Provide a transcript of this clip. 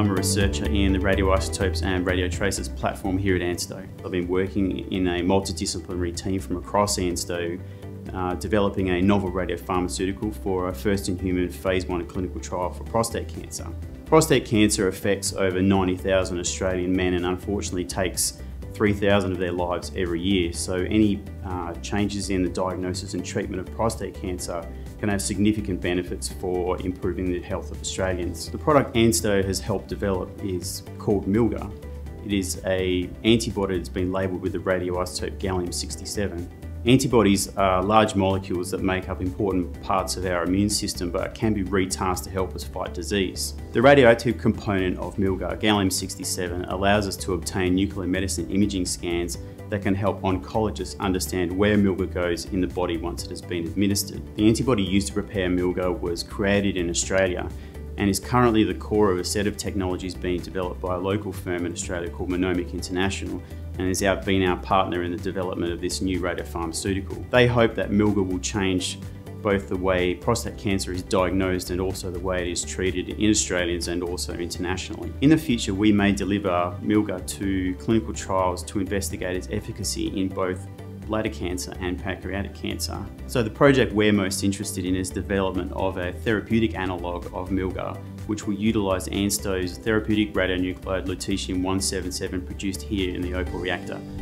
I'm a researcher in the radioisotopes and radiotracers platform here at ANSTO. I've been working in a multidisciplinary team from across ANSTO, developing a novel radiopharmaceutical for a first-in-human phase 1 clinical trial for prostate cancer. Prostate cancer affects over 90,000 Australian men and unfortunately takes 3,000 of their lives every year. So any changes in the diagnosis and treatment of prostate cancer can have significant benefits for improving the health of Australians. The product ANSTO has helped develop is called MILGa. It is an antibody that's been labelled with the radioisotope gallium-67. Antibodies are large molecules that make up important parts of our immune system but can be retasked to help us fight disease. The radioactive component of MILGa, gallium-67, allows us to obtain nuclear medicine imaging scans that can help oncologists understand where MILGa goes in the body once it has been administered. The antibody used to prepare MILGa was created in Australia and is currently the core of a set of technologies being developed by a local firm in Australia called Minomic International, and has been our partner in the development of this new radiopharmaceutical. They hope that MILGa will change both the way prostate cancer is diagnosed and also the way it is treated in Australians and also internationally. In the future, we may deliver MILGa to clinical trials to investigate its efficacy in both bladder cancer and pancreatic cancer. So the project we're most interested in is development of a therapeutic analogue of MILGa, which will utilise ANSTO's therapeutic radionuclide lutetium-177 produced here in the Opal reactor.